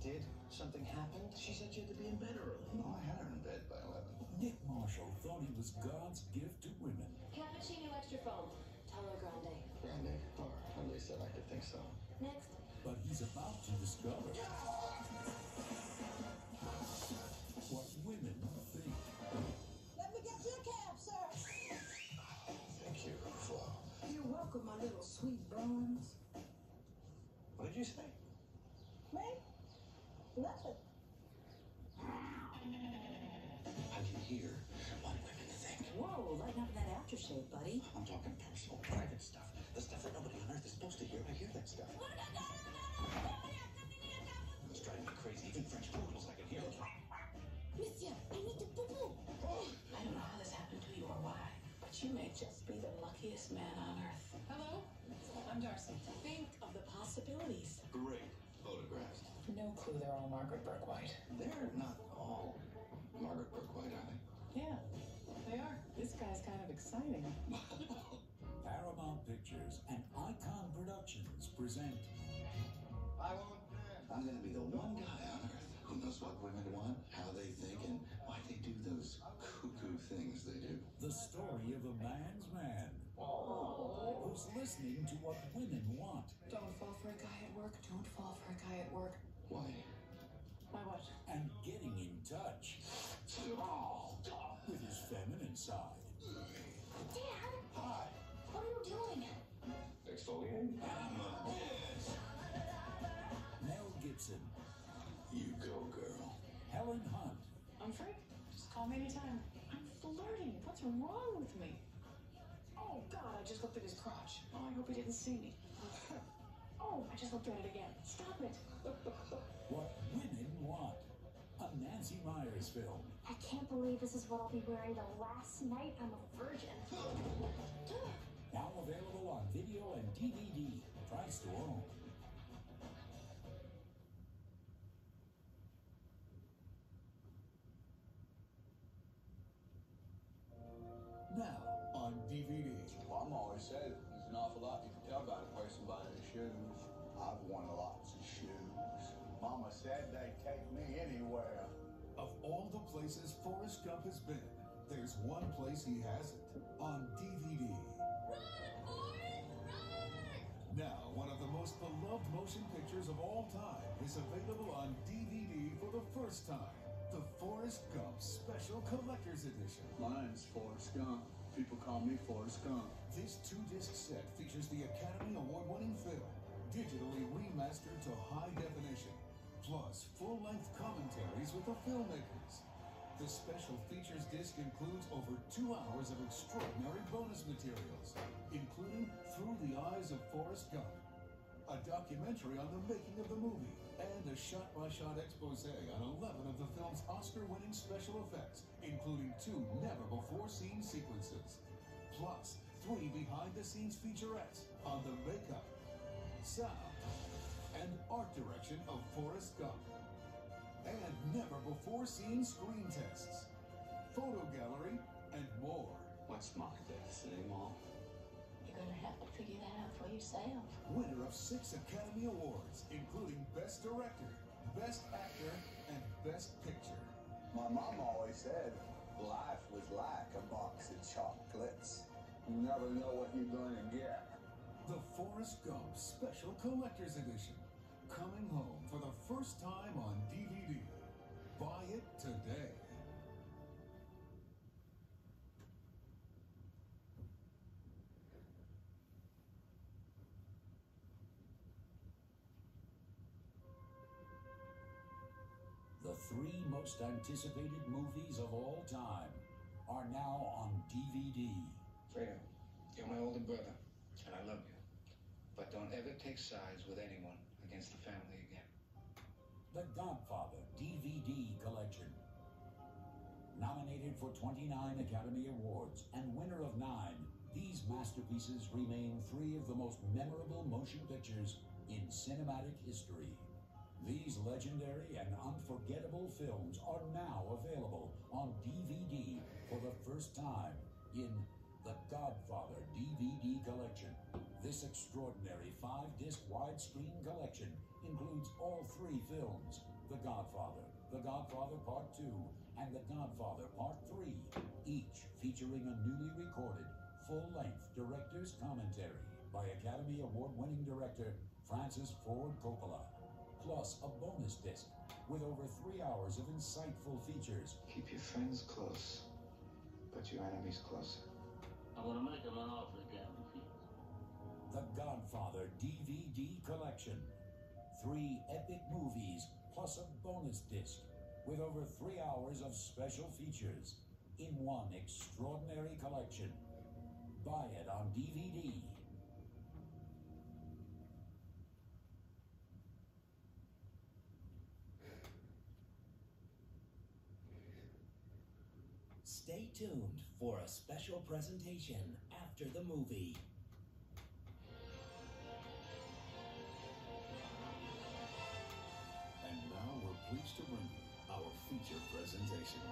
did? Something happened? She said you had to be in bed early. No, I had her in bed by 11. Nick Marshall thought he was God's gift to women. Cappuccino extra foam. Tolo grande. Grande, or at least I like to think so. Next. But he's about to discover what women think. Let me get you a cab, sir. Thank you, Flo. You're welcome, my little sweet buns. What did you say? Me? Nothing. I can hear what women think. Whoa, lighten up in that aftershave, buddy. I'm talking personal, private stuff. The stuff that nobody on earth is supposed to hear. I hear that stuff. It's driving me crazy. Even French poodles, I can hear it. Monsieur, I need to poo-poo. I don't know how this happened to you or why, but you may just be the luckiest man on earth. Hello, I'm Darcy. Think of the possibilities. Great photographs. No clue they're all Margaret Burke White. They're not all Margaret Burke White, are they? Yeah, they are. This guy's kind of exciting. Paramount Pictures and Icon Productions present. I won't dance. I'm gonna be the one guy on earth who knows what women want, how they think, and why they do those cuckoo things they do. The story of a man's man who's listening to what women want. Don't fall for a guy at work. Don't fall for a guy at work. Why? Why what? And getting in touch with his feminine side. Dad, Hi. what are you doing? Exfoliating? I'm a bitch. Mel Gibson, You go, girl. Helen Hunt, I'm free. Just call me anytime. I'm flirting. What's wrong with me? Oh, God, I just looked at his crotch. Oh, I hope he didn't see me. Oh, I just looked at it again. Stop it. What Women Want. A Nancy Myers film. I can't believe this is what I'll be wearing the last night I'm a virgin. Now available on video and DVD. Price to own. Now on DVD. Well, I'm always said there's an awful lot you can tell about a person by their shoes. I've worn lots of shoes. Mama said they'd take me anywhere. Of all the places Forrest Gump has been, there's one place he hasn't. On DVD. Run, Forrest, run! Now, one of the most beloved motion pictures of all time is available on DVD for the first time. The Forrest Gump Special Collector's Edition. My name's Forrest Gump. People call me Forrest Gump. This 2-disc set features the Academy Award-winning film, digitally remastered to high definition, plus full-length commentaries with the filmmakers. The special features disc includes over 2 hours of extraordinary bonus materials, including Through the Eyes of Forrest Gump, a documentary on the making of the movie, and a shot-by-shot expose on 11 of the film's Oscar-winning special effects, including 2 never-before-seen sequences, plus 3 behind-the-scenes featurettes on the makeup, sound, and art direction of Forrest Gump, and never-before-seen screen tests, photo gallery, and more. What's my destiny, Mom? You're gonna have to figure that out for yourself. Winner of 6 Academy Awards, including Best Director, Best Actor, and Best Picture. My mom always said life was like a box of chocolates. You never know what you're gonna get. The Forrest Gump Special Collector's Edition. Coming home for the first time on DVD. Buy it today. The 3 most anticipated movies of all time are now on DVD. Fredo, you're my older brother, and I love you. But don't ever take sides with anyone against the family again. The Godfather DVD Collection. Nominated for 29 Academy Awards and winner of 9, these masterpieces remain 3 of the most memorable motion pictures in cinematic history. These legendary and unforgettable films are now available on DVD for the first time in the Godfather DVD Collection. This extraordinary 5-disc widescreen collection includes all 3 films: The Godfather, The Godfather Part 2, and The Godfather Part 3, each featuring a newly recorded, full-length director's commentary by Academy Award-winning director Francis Ford Coppola, plus a bonus disc with over 3 hours of insightful features. Keep your friends close, but your enemies closer. I'm gonna make him an offer again. The Godfather DVD Collection. 3 epic movies plus a bonus disc with over 3 hours of special features in one extraordinary collection. Buy it on DVD. Stay tuned for a special presentation after the movie. And now we're pleased to bring you our feature presentation.